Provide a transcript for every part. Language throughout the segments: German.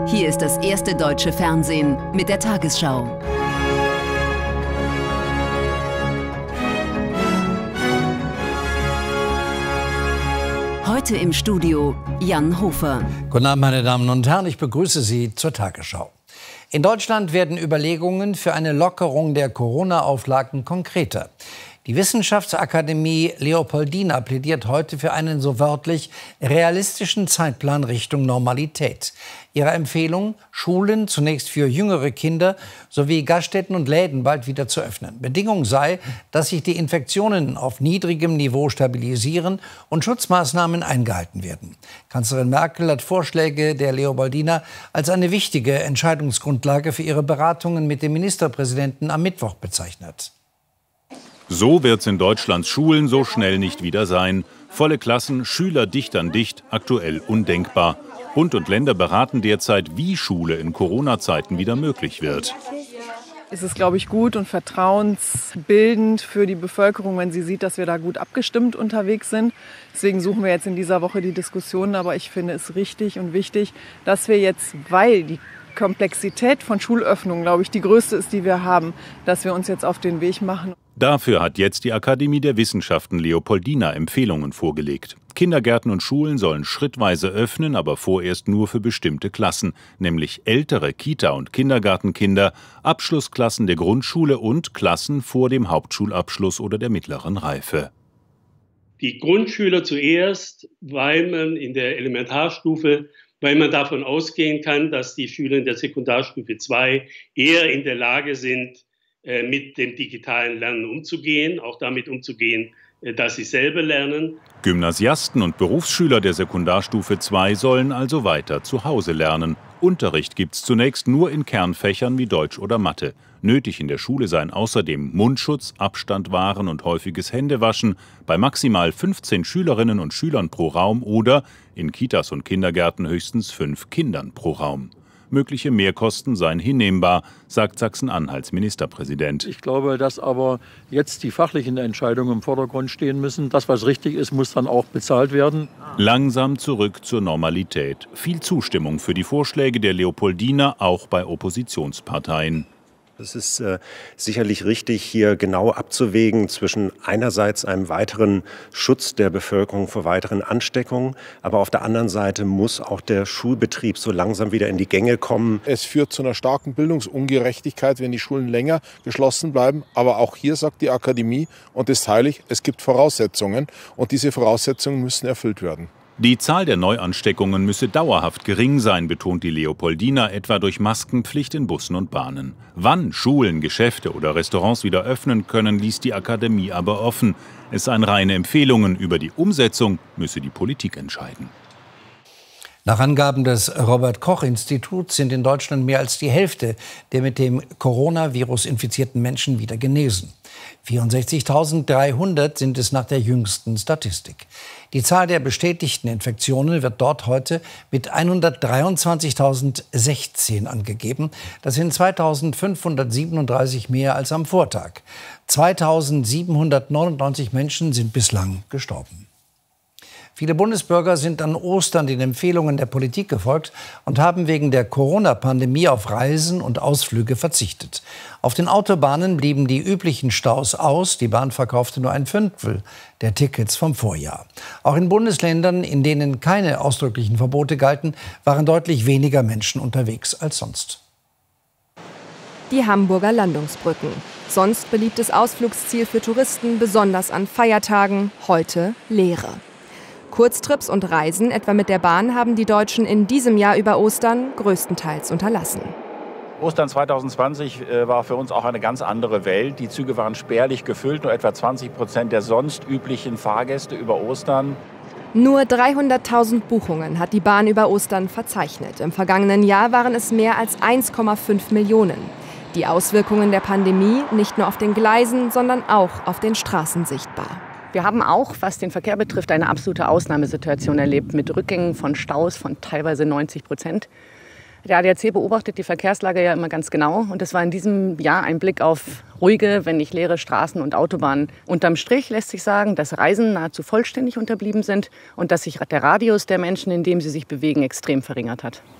Hier ist das erste deutsche Fernsehen mit der Tagesschau. Heute im Studio Jan Hofer. Guten Abend, meine Damen und Herren, ich begrüße Sie zur Tagesschau. In Deutschland werden Überlegungen für eine Lockerung der Corona-Auflagen konkreter. Die Wissenschaftsakademie Leopoldina plädiert heute für einen so wörtlich realistischen Zeitplan Richtung Normalität. Ihre Empfehlung, Schulen zunächst für jüngere Kinder sowie Gaststätten und Läden bald wieder zu öffnen. Bedingung sei, dass sich die Infektionen auf niedrigem Niveau stabilisieren und Schutzmaßnahmen eingehalten werden. Kanzlerin Merkel hat Vorschläge der Leopoldina als eine wichtige Entscheidungsgrundlage für ihre Beratungen mit dem Ministerpräsidenten am Mittwoch bezeichnet. So wird's in Deutschlands Schulen so schnell nicht wieder sein. Volle Klassen, Schüler dicht an dicht, aktuell undenkbar. Bund und Länder beraten derzeit, wie Schule in Corona-Zeiten wieder möglich wird. Es ist, glaube ich, gut und vertrauensbildend für die Bevölkerung, wenn sie sieht, dass wir da gut abgestimmt unterwegs sind. Deswegen suchen wir jetzt in dieser Woche die Diskussionen. Aber ich finde es richtig und wichtig, dass wir jetzt, weil die Komplexität von Schulöffnungen, glaube ich, die größte ist, die wir haben, dass wir uns jetzt auf den Weg machen. Dafür hat jetzt die Akademie der Wissenschaften Leopoldina Empfehlungen vorgelegt. Kindergärten und Schulen sollen schrittweise öffnen, aber vorerst nur für bestimmte Klassen, nämlich ältere Kita- und Kindergartenkinder, Abschlussklassen der Grundschule und Klassen vor dem Hauptschulabschluss oder der mittleren Reife. Die Grundschüler zuerst, weil man in der Elementarstufe, weil man davon ausgehen kann, dass die Schüler in der Sekundarstufe 2 eher in der Lage sind, mit dem digitalen Lernen umzugehen, auch damit umzugehen, dass sie selber lernen. Gymnasiasten und Berufsschüler der Sekundarstufe 2 sollen also weiter zu Hause lernen. Unterricht gibt's zunächst nur in Kernfächern wie Deutsch oder Mathe. Nötig in der Schule seien außerdem Mundschutz, Abstand wahren und häufiges Händewaschen bei maximal 15 Schülerinnen und Schülern pro Raum oder in Kitas und Kindergärten höchstens 5 Kindern pro Raum. Mögliche Mehrkosten seien hinnehmbar, sagt Sachsen-Anhalts Ministerpräsident. Ich glaube, dass aber jetzt die fachlichen Entscheidungen im Vordergrund stehen müssen. Das, was richtig ist, muss dann auch bezahlt werden. Langsam zurück zur Normalität. Viel Zustimmung für die Vorschläge der Leopoldina, auch bei Oppositionsparteien. Es ist sicherlich richtig, hier genau abzuwägen zwischen einerseits einem weiteren Schutz der Bevölkerung vor weiteren Ansteckungen, aber auf der anderen Seite muss auch der Schulbetrieb so langsam wieder in die Gänge kommen. Es führt zu einer starken Bildungsungerechtigkeit, wenn die Schulen länger geschlossen bleiben. Aber auch hier sagt die Akademie, und das teile ich, es gibt Voraussetzungen und diese Voraussetzungen müssen erfüllt werden. Die Zahl der Neuansteckungen müsse dauerhaft gering sein, betont die Leopoldina, etwa durch Maskenpflicht in Bussen und Bahnen. Wann Schulen, Geschäfte oder Restaurants wieder öffnen können, ließ die Akademie aber offen. Es seien reine Empfehlungen, über die Umsetzung müsse die Politik entscheiden. Nach Angaben des Robert-Koch-Instituts sind in Deutschland mehr als die Hälfte der mit dem Coronavirus infizierten Menschen wieder genesen. 64.300 sind es nach der jüngsten Statistik. Die Zahl der bestätigten Infektionen wird dort heute mit 123.016 angegeben. Das sind 2.537 mehr als am Vortag. 2.799 Menschen sind bislang gestorben. Viele Bundesbürger sind an Ostern den Empfehlungen der Politik gefolgt und haben wegen der Corona-Pandemie auf Reisen und Ausflüge verzichtet. Auf den Autobahnen blieben die üblichen Staus aus. Die Bahn verkaufte nur 1/5 der Tickets vom Vorjahr. Auch in Bundesländern, in denen keine ausdrücklichen Verbote galten, waren deutlich weniger Menschen unterwegs als sonst. Die Hamburger Landungsbrücken. Sonst beliebtes Ausflugsziel für Touristen, besonders an Feiertagen, heute Leere. Kurztrips und Reisen, etwa mit der Bahn, haben die Deutschen in diesem Jahr über Ostern größtenteils unterlassen. Ostern 2020 war für uns auch eine ganz andere Welt. Die Züge waren spärlich gefüllt, nur etwa 20% der sonst üblichen Fahrgäste über Ostern. Nur 300.000 Buchungen hat die Bahn über Ostern verzeichnet. Im vergangenen Jahr waren es mehr als 1,5 Millionen. Die Auswirkungen der Pandemie nicht nur auf den Gleisen, sondern auch auf den Straßen sichtbar. Wir haben auch, was den Verkehr betrifft, eine absolute Ausnahmesituation erlebt mit Rückgängen von Staus von teilweise 90%. Der ADAC beobachtet die Verkehrslage ja immer ganz genau und es war in diesem Jahr ein Blick auf ruhige, wenn nicht leere Straßen und Autobahnen. Unterm Strich lässt sich sagen, dass Reisen nahezu vollständig unterblieben sind und dass sich der Radius der Menschen, in dem sie sich bewegen, extrem verringert hat.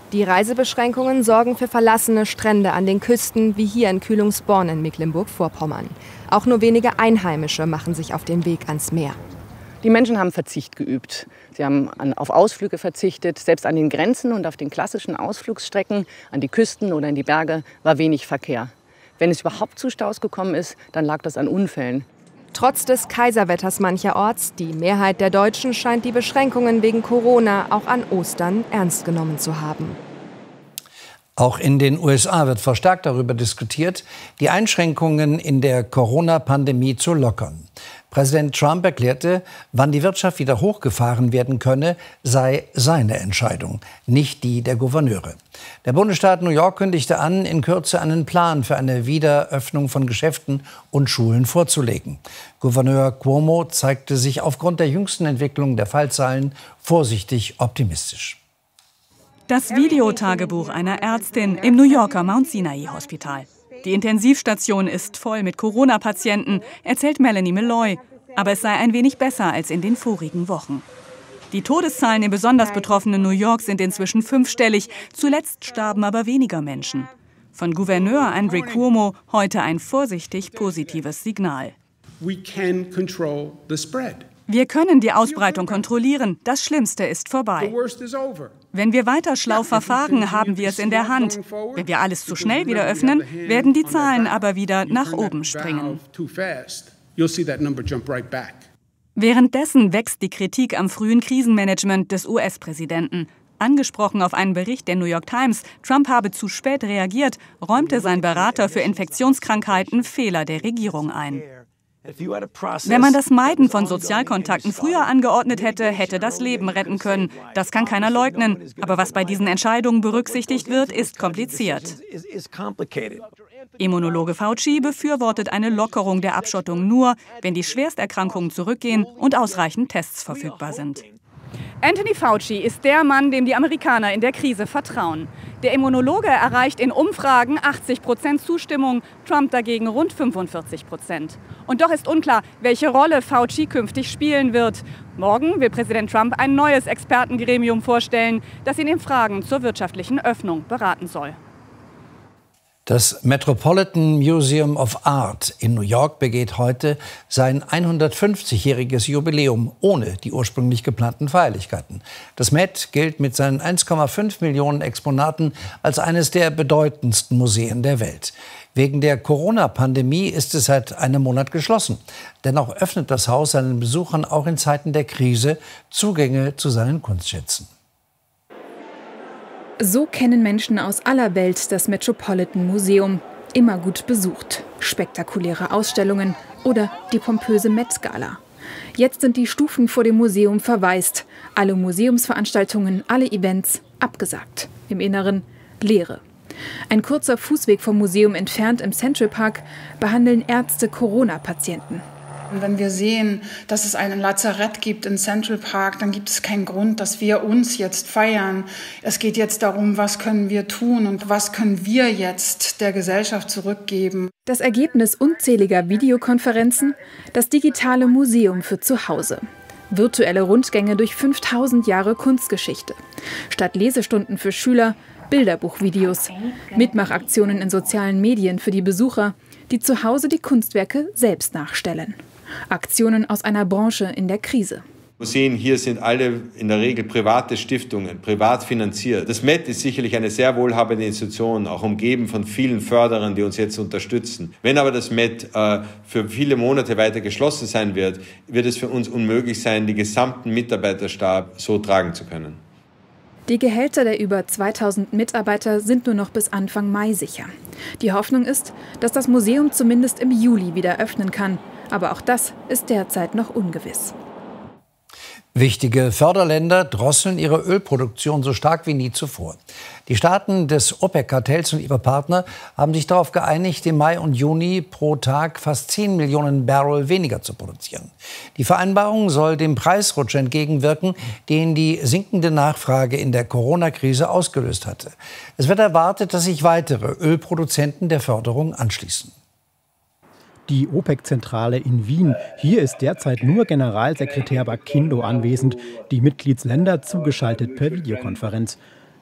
Die Reisebeschränkungen sorgen für verlassene Strände an den Küsten, wie hier in Kühlungsborn in Mecklenburg-Vorpommern. Auch nur wenige Einheimische machen sich auf den Weg ans Meer. Die Menschen haben Verzicht geübt. Sie haben auf Ausflüge verzichtet. Selbst an den Grenzen und auf den klassischen Ausflugsstrecken, an die Küsten oder in die Berge, war wenig Verkehr. Wenn es überhaupt zu Staus gekommen ist, dann lag das an Unfällen. Trotz des Kaiserwetters mancherorts, die Mehrheit der Deutschen scheint die Beschränkungen wegen Corona auch an Ostern ernst genommen zu haben. Auch in den USA wird verstärkt darüber diskutiert, die Einschränkungen in der Corona-Pandemie zu lockern. Präsident Trump erklärte, wann die Wirtschaft wieder hochgefahren werden könne, sei seine Entscheidung, nicht die der Gouverneure. Der Bundesstaat New York kündigte an, in Kürze einen Plan für eine Wiederöffnung von Geschäften und Schulen vorzulegen. Gouverneur Cuomo zeigte sich aufgrund der jüngsten Entwicklung der Fallzahlen vorsichtig optimistisch. Das Videotagebuch einer Ärztin im New Yorker Mount Sinai Hospital. Die Intensivstation ist voll mit Corona-Patienten, erzählt Melanie Malloy. Aber es sei ein wenig besser als in den vorigen Wochen. Die Todeszahlen im besonders betroffenen New York sind inzwischen 5-stellig. Zuletzt starben aber weniger Menschen. Von Gouverneur Andrew Cuomo heute ein vorsichtig positives Signal. Wir können die Ausbreitung kontrollieren. Das Schlimmste ist vorbei. Wenn wir weiter schlau verfahren, haben wir es in der Hand. Wenn wir alles zu schnell wieder öffnen, werden die Zahlen aber wieder nach oben springen. Währenddessen wächst die Kritik am frühen Krisenmanagement des US-Präsidenten. Angesprochen auf einen Bericht der New York Times, Trump habe zu spät reagiert, räumte sein Berater für Infektionskrankheiten Fehler der Regierung ein. Wenn man das Meiden von Sozialkontakten früher angeordnet hätte, hätte das Leben retten können. Das kann keiner leugnen. Aber was bei diesen Entscheidungen berücksichtigt wird, ist kompliziert. Immunologe Fauci befürwortet eine Lockerung der Abschottung nur, wenn die Schwersterkrankungen zurückgehen und ausreichend Tests verfügbar sind. Anthony Fauci ist der Mann, dem die Amerikaner in der Krise vertrauen. Der Immunologe erreicht in Umfragen 80% Zustimmung, Trump dagegen rund 45%. Und doch ist unklar, welche Rolle Fauci künftig spielen wird. Morgen will Präsident Trump ein neues Expertengremium vorstellen, das ihn in Fragen zur wirtschaftlichen Öffnung beraten soll. Das Metropolitan Museum of Art in New York begeht heute sein 150-jähriges Jubiläum ohne die ursprünglich geplanten Feierlichkeiten. Das Met gilt mit seinen 1,5 Millionen Exponaten als eines der bedeutendsten Museen der Welt. Wegen der Corona-Pandemie ist es seit einem Monat geschlossen. Dennoch öffnet das Haus seinen Besuchern auch in Zeiten der Krise Zugänge zu seinen Kunstschätzen. So kennen Menschen aus aller Welt das Metropolitan Museum. Immer gut besucht. Spektakuläre Ausstellungen oder die pompöse Met-Gala. Jetzt sind die Stufen vor dem Museum verwaist. Alle Museumsveranstaltungen, alle Events abgesagt. Im Inneren Leere. Ein kurzer Fußweg vom Museum entfernt im Central Park behandeln Ärzte Corona-Patienten. Wenn wir sehen, dass es ein Lazarett gibt in Central Park, dann gibt es keinen Grund, dass wir uns jetzt feiern. Es geht jetzt darum, was können wir tun und was können wir jetzt der Gesellschaft zurückgeben. Das Ergebnis unzähliger Videokonferenzen, das digitale Museum für zu Hause. Virtuelle Rundgänge durch 5000 Jahre Kunstgeschichte. Statt Lesestunden für Schüler, Bilderbuchvideos. Mitmachaktionen in sozialen Medien für die Besucher, die zu Hause die Kunstwerke selbst nachstellen. Aktionen aus einer Branche in der Krise. Museen hier sind alle in der Regel private Stiftungen, privat finanziert. Das Met ist sicherlich eine sehr wohlhabende Institution, auch umgeben von vielen Förderern, die uns jetzt unterstützen. Wenn aber das Met für viele Monate weiter geschlossen sein wird, wird es für uns unmöglich sein, den gesamten Mitarbeiterstab so tragen zu können. Die Gehälter der über 2000 Mitarbeiter sind nur noch bis Anfang Mai sicher. Die Hoffnung ist, dass das Museum zumindest im Juli wieder öffnen kann. Aber auch das ist derzeit noch ungewiss. Wichtige Förderländer drosseln ihre Ölproduktion so stark wie nie zuvor. Die Staaten des OPEC-Kartells und ihre Partner haben sich darauf geeinigt, im Mai und Juni pro Tag fast 10 Millionen Barrel weniger zu produzieren. Die Vereinbarung soll dem Preisrutsch entgegenwirken, den die sinkende Nachfrage in der Corona-Krise ausgelöst hatte. Es wird erwartet, dass sich weitere Ölproduzenten der Förderung anschließen. Die OPEC-Zentrale in Wien. Hier ist derzeit nur Generalsekretär Bakindo anwesend, die Mitgliedsländer zugeschaltet per Videokonferenz.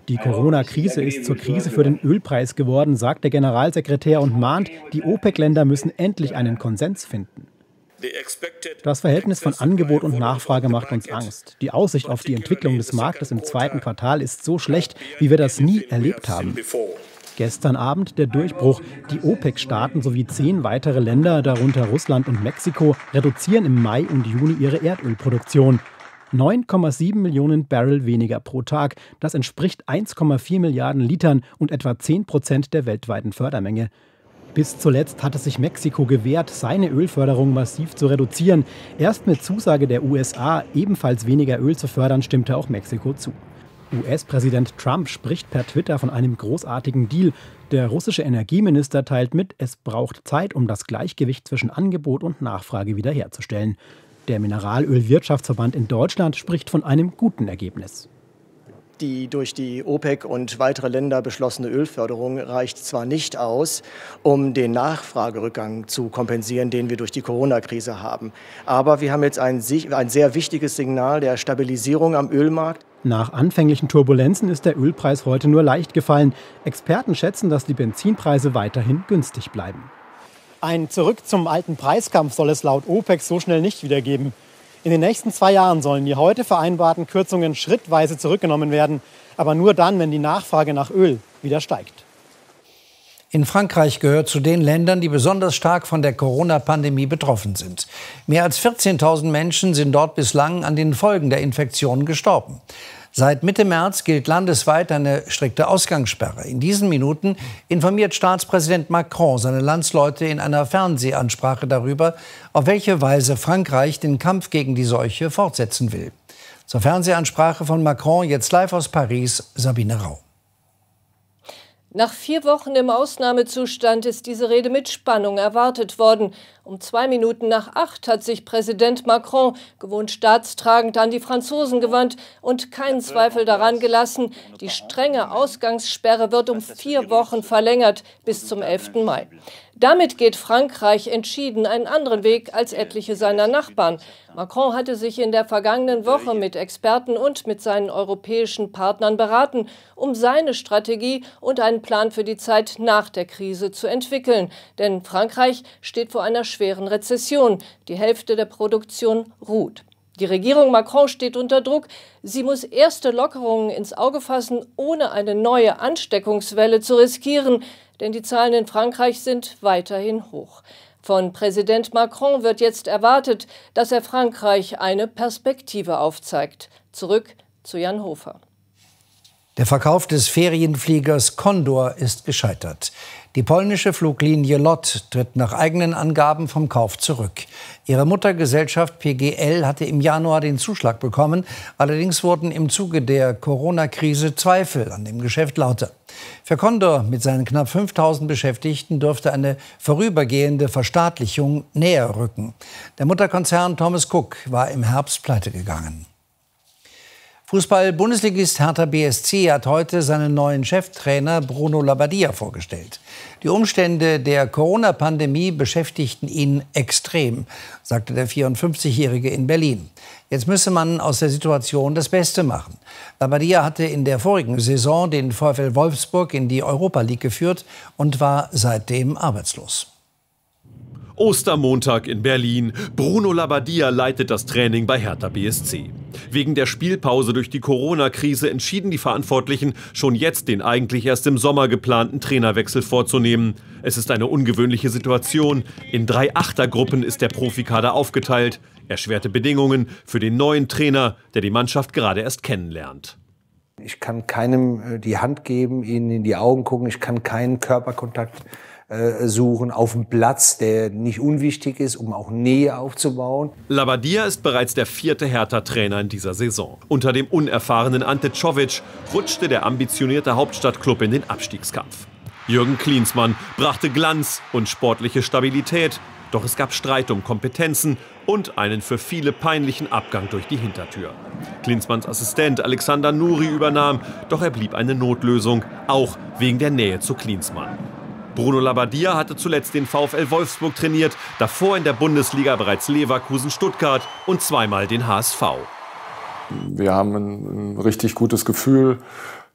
Die Corona-Krise ist zur Krise für den Ölpreis geworden, sagt der Generalsekretär und mahnt, die OPEC-Länder müssen endlich einen Konsens finden. Das Verhältnis von Angebot und Nachfrage macht uns Angst. Die Aussicht auf die Entwicklung des Marktes im zweiten Quartal ist so schlecht, wie wir das nie erlebt haben. Gestern Abend der Durchbruch. Die OPEC-Staaten sowie 10 weitere Länder, darunter Russland und Mexiko, reduzieren im Mai und Juni ihre Erdölproduktion. 9,7 Millionen Barrel weniger pro Tag. Das entspricht 1,4 Milliarden Litern und etwa 10% der weltweiten Fördermenge. Bis zuletzt hatte sich Mexiko gewehrt, seine Ölförderung massiv zu reduzieren. Erst mit Zusage der USA, ebenfalls weniger Öl zu fördern, stimmte auch Mexiko zu. US-Präsident Trump spricht per Twitter von einem großartigen Deal. Der russische Energieminister teilt mit, es braucht Zeit, um das Gleichgewicht zwischen Angebot und Nachfrage wiederherzustellen. Der Mineralölwirtschaftsverband in Deutschland spricht von einem guten Ergebnis. Die durch die OPEC und weitere Länder beschlossene Ölförderung reicht zwar nicht aus, um den Nachfragerückgang zu kompensieren, den wir durch die Corona-Krise haben. Aber wir haben jetzt ein sehr wichtiges Signal der Stabilisierung am Ölmarkt. Nach anfänglichen Turbulenzen ist der Ölpreis heute nur leicht gefallen. Experten schätzen, dass die Benzinpreise weiterhin günstig bleiben. Ein Zurück zum alten Preiskampf soll es laut OPEC so schnell nicht wieder geben. In den nächsten 2 Jahren sollen die heute vereinbarten Kürzungen schrittweise zurückgenommen werden, aber nur dann, wenn die Nachfrage nach Öl wieder steigt. In Frankreich gehört zu den Ländern, die besonders stark von der Corona-Pandemie betroffen sind. Mehr als 14.000 Menschen sind dort bislang an den Folgen der Infektion gestorben. Seit Mitte März gilt landesweit eine strikte Ausgangssperre. In diesen Minuten informiert Staatspräsident Macron seine Landsleute in einer Fernsehansprache darüber, auf welche Weise Frankreich den Kampf gegen die Seuche fortsetzen will. Zur Fernsehansprache von Macron jetzt live aus Paris, Sabine Rau. Nach 4 Wochen im Ausnahmezustand ist diese Rede mit Spannung erwartet worden. Um 2 Minuten nach 8 hat sich Präsident Macron, gewohnt staatstragend, an die Franzosen gewandt und keinen Zweifel daran gelassen, die strenge Ausgangssperre wird um 4 Wochen verlängert bis zum 11. Mai. Damit geht Frankreich entschieden einen anderen Weg als etliche seiner Nachbarn. Macron hatte sich in der vergangenen Woche mit Experten und mit seinen europäischen Partnern beraten, um seine Strategie und einen Plan für die Zeit nach der Krise zu entwickeln. Denn Frankreich steht vor einer schweren Rezession. Die Hälfte der Produktion ruht. Die Regierung Macron steht unter Druck. Sie muss erste Lockerungen ins Auge fassen, ohne eine neue Ansteckungswelle zu riskieren. Denn die Zahlen in Frankreich sind weiterhin hoch. Von Präsident Macron wird jetzt erwartet, dass er Frankreich eine Perspektive aufzeigt. Zurück zu Jan Hofer. Der Verkauf des Ferienfliegers Condor ist gescheitert. Die polnische Fluglinie LOT tritt nach eigenen Angaben vom Kauf zurück. Ihre Muttergesellschaft PGL hatte im Januar den Zuschlag bekommen. Allerdings wurden im Zuge der Corona-Krise Zweifel an dem Geschäft lauter. Für Condor mit seinen knapp 5.000 Beschäftigten dürfte eine vorübergehende Verstaatlichung näher rücken. Der Mutterkonzern Thomas Cook war im Herbst pleitegegangen. Fußball-Bundesligist Hertha BSC hat heute seinen neuen Cheftrainer Bruno Labbadia vorgestellt. Die Umstände der Corona-Pandemie beschäftigten ihn extrem, sagte der 54-Jährige in Berlin. Jetzt müsse man aus der Situation das Beste machen. Labbadia hatte in der vorigen Saison den VfL Wolfsburg in die Europa League geführt und war seitdem arbeitslos. Ostermontag in Berlin. Bruno Labbadia leitet das Training bei Hertha BSC. Wegen der Spielpause durch die Corona-Krise entschieden die Verantwortlichen, schon jetzt den eigentlich erst im Sommer geplanten Trainerwechsel vorzunehmen. Es ist eine ungewöhnliche Situation. In 3 Achtergruppen ist der Profikader aufgeteilt. Erschwerte Bedingungen für den neuen Trainer, der die Mannschaft gerade erst kennenlernt. Ich kann keinem die Hand geben, ihnen in die Augen gucken. Ich kann keinen Körperkontakt suchen auf dem Platz, der nicht unwichtig ist, um auch Nähe aufzubauen. Labbadia ist bereits der 4. Hertha-Trainer in dieser Saison. Unter dem unerfahrenen Ante Czovic rutschte der ambitionierte Hauptstadtklub in den Abstiegskampf. Jürgen Klinsmann brachte Glanz und sportliche Stabilität. Doch es gab Streit um Kompetenzen und einen für viele peinlichen Abgang durch die Hintertür. Klinsmanns Assistent Alexander Nuri übernahm, doch er blieb eine Notlösung, auch wegen der Nähe zu Klinsmann. Bruno Labbadia hatte zuletzt den VfL Wolfsburg trainiert, davor in der Bundesliga bereits Leverkusen, Stuttgart und zweimal den HSV. Wir haben ein richtig gutes Gefühl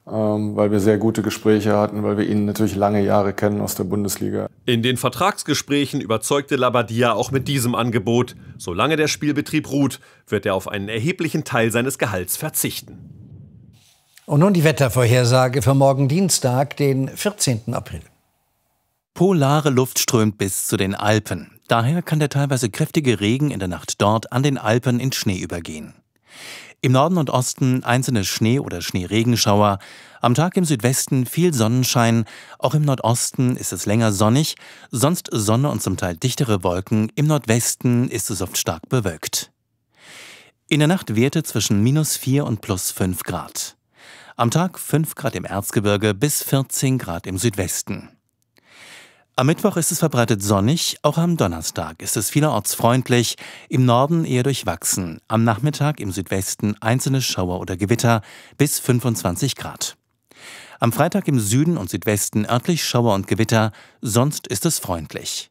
weil wir sehr gute Gespräche hatten, weil wir ihn natürlich lange Jahre kennen aus der Bundesliga. In den Vertragsgesprächen überzeugte Labbadia auch mit diesem Angebot. Solange der Spielbetrieb ruht, wird er auf einen erheblichen Teil seines Gehalts verzichten. Und nun die Wettervorhersage für morgen Dienstag, den 14. April. Polare Luft strömt bis zu den Alpen. Daher kann der teilweise kräftige Regen in der Nacht dort an den Alpen in Schnee übergehen. Im Norden und Osten einzelne Schnee- oder Schneeregenschauer. Am Tag im Südwesten viel Sonnenschein. Auch im Nordosten ist es länger sonnig. Sonst Sonne und zum Teil dichtere Wolken. Im Nordwesten ist es oft stark bewölkt. In der Nacht Werte zwischen -4 und +5 Grad. Am Tag 5 Grad im Erzgebirge bis 14 Grad im Südwesten. Am Mittwoch ist es verbreitet sonnig, auch am Donnerstag ist es vielerorts freundlich, im Norden eher durchwachsen, am Nachmittag im Südwesten einzelne Schauer oder Gewitter bis 25 Grad. Am Freitag im Süden und Südwesten örtlich Schauer und Gewitter, sonst ist es freundlich.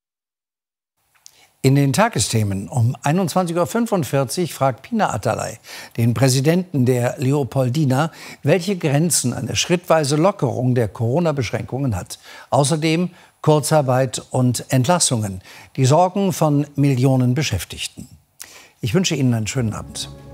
In den Tagesthemen um 21:45 Uhr fragt Pina Atalay den Präsidenten der Leopoldina, welche Grenzen eine schrittweise Lockerung der Corona-Beschränkungen hat. Außerdem Kurzarbeit und Entlassungen, die Sorgen von Millionen Beschäftigten. Ich wünsche Ihnen einen schönen Abend.